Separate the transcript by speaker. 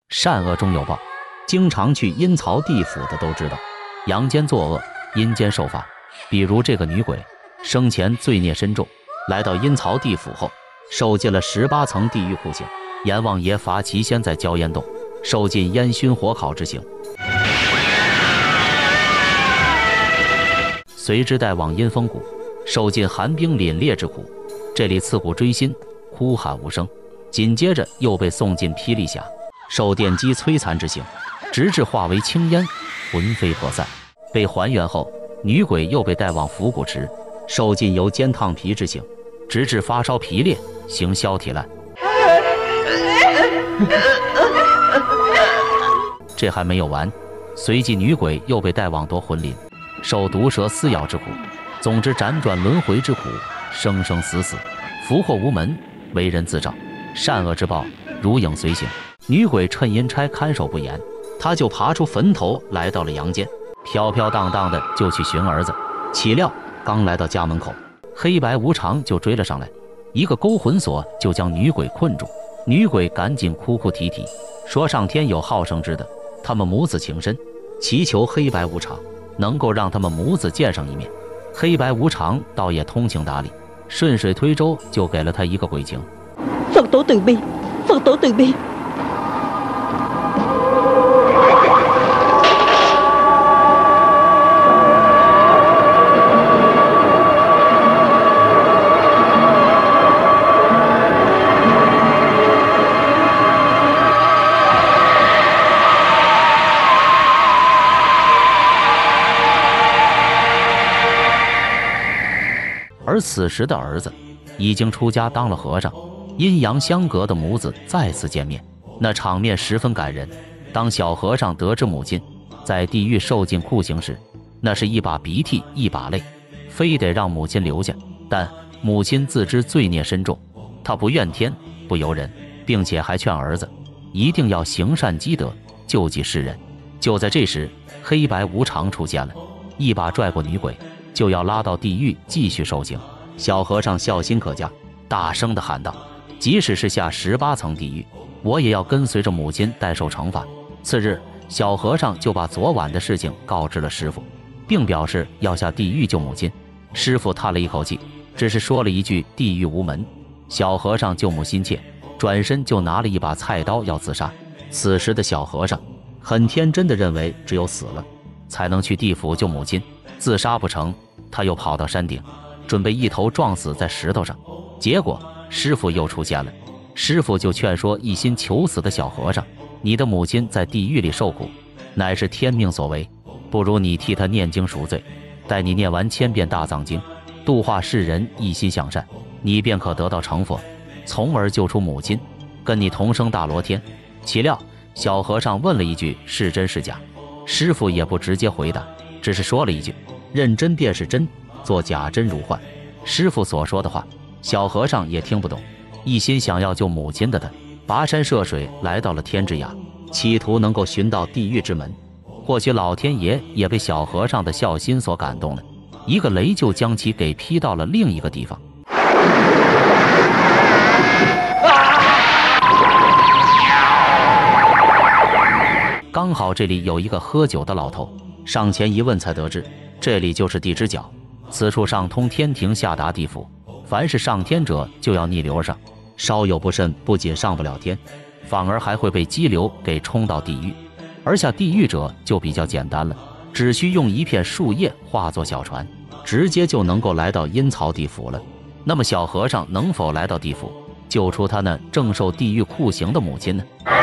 Speaker 1: 善恶终有报，经常去阴曹地府的都知道，阳间作恶，阴间受罚。比如这个女鬼，生前罪孽深重，来到阴曹地府后，受尽了18层地狱酷刑。阎王爷罚其先在焦烟洞受尽烟熏火烤之刑，随之带往阴风谷受尽寒冰凛冽之苦，这里刺骨锥心，哭喊无声。紧接着又被送进霹雳匣，受电击摧残之刑，直至化为青烟，魂飞魄散。被还原后，女鬼又被带往伏骨池，受尽油煎烫皮之刑，直至发烧皮裂，形消体烂。这还没有完，随即女鬼又被带往夺魂林，受毒蛇撕咬之苦。总之辗转轮回之苦，生生死死，福祸无门，为人自照，善恶之报如影随形。女鬼趁阴差看守不严，她就爬出坟头来到了阳间，飘飘荡荡的就去寻儿子。岂料刚来到家门口，黑白无常就追了上来，一个勾魂锁就将女鬼困住。女鬼赶紧哭哭啼啼，说上天有好生之德，他们母子情深，祈求黑白无常能够让他们母子见上一面。黑白无常倒也通情达理，顺水推舟就给了他一个鬼情。
Speaker 2: 佛tổ từ bi，佛tổ từ bi。
Speaker 1: 而此时的儿子已经出家当了和尚，阴阳相隔的母子再次见面，那场面十分感人。当小和尚得知母亲在地狱受尽酷刑时，那是一把鼻涕一把泪，非得让母亲留下。但母亲自知罪孽深重，她不怨天不由人，并且还劝儿子一定要行善积德，救济世人。就在这时，黑白无常出现了，一把拽过女鬼，就要拉到地狱继续受刑。小和尚孝心可嘉，大声地喊道：即使是下18层地狱，我也要跟随着母亲代受惩罚。次日，小和尚就把昨晚的事情告知了师傅，并表示要下地狱救母亲。师傅叹了一口气，只是说了一句地狱无门。小和尚救母心切，转身就拿了一把菜刀要自杀。此时的小和尚很天真地认为只有死了才能去地府救母亲，自杀不成，他又跑到山顶，准备一头撞死在石头上。结果师傅又出现了，师傅就劝说一心求死的小和尚，你的母亲在地狱里受苦，乃是天命所为，不如你替她念经赎罪，待你念完1000遍大藏经，度化世人，一心向善，你便可得到成佛，从而救出母亲，跟你同生大罗天。岂料小和尚问了一句是真是假，师傅也不直接回答，只是说了一句认真便是真，作假真如幻。师傅所说的话小和尚也听不懂，一心想要救母亲的他跋山涉水来到了天之涯，企图能够寻到地狱之门。或许老天爷也被小和尚的孝心所感动了，一个雷就将其给劈到了另一个地方。刚好这里有一个喝酒的老头，上前一问才得知，这里就是地之角，此处上通天庭下达地府，凡是上天者就要逆流而上，稍有不慎，不仅上不了天，反而还会被激流给冲到地狱。而下地狱者就比较简单了，只需用一片树叶化作小船，直接就能够来到阴曹地府了。那么小和尚能否来到地府，救出他那正受地狱酷刑的母亲呢？